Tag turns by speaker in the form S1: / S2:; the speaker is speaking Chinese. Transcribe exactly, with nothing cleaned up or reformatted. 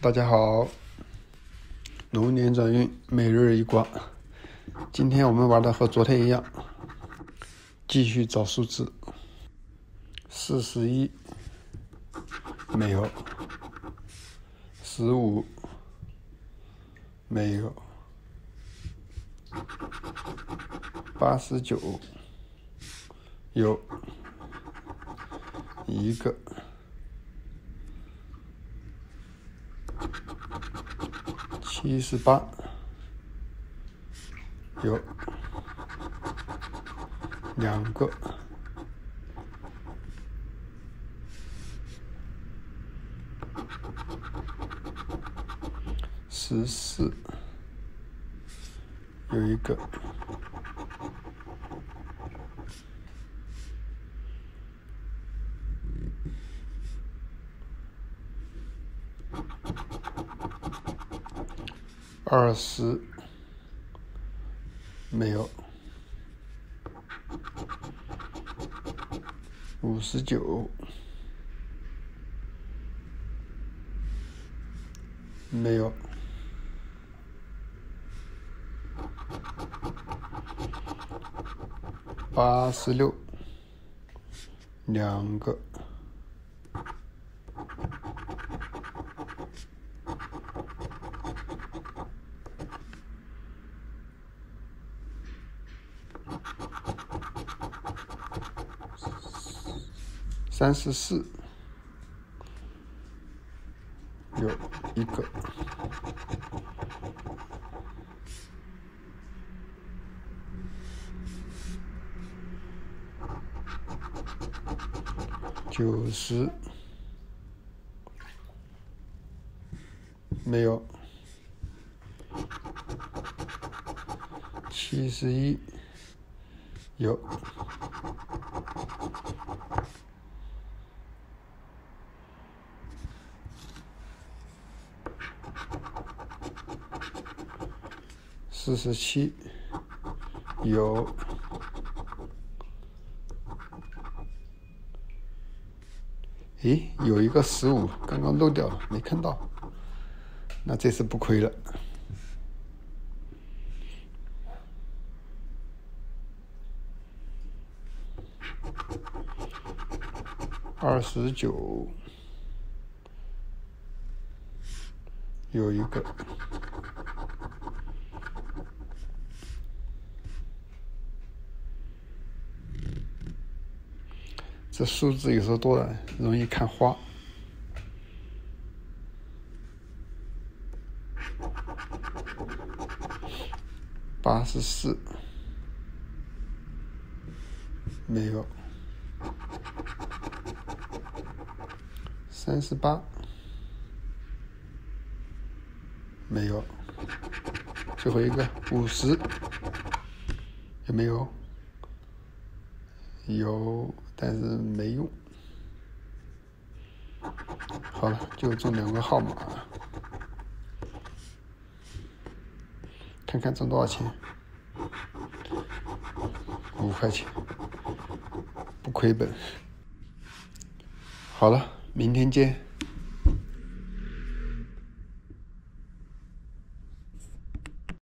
S1: 大家好，龙年转运每日一卦。今天我们玩的和昨天一样，继续找数字。四十一没有，十五没有，八十九有一个。七十八有两个，十四有一个，二十没有，五十九没有，八十六两个，三十四有一个，九十没有，七十一有，四十七有，诶，有一个十五，刚刚漏掉了，没看到，那这次不亏了。二十九有一个，这数字有时候多了容易看花。八十四没有，三十八没有，最后一个五十有没有？有，但是没用。好了，就中两个号码，看看中多少钱？五块钱，不亏本。好了，明天见。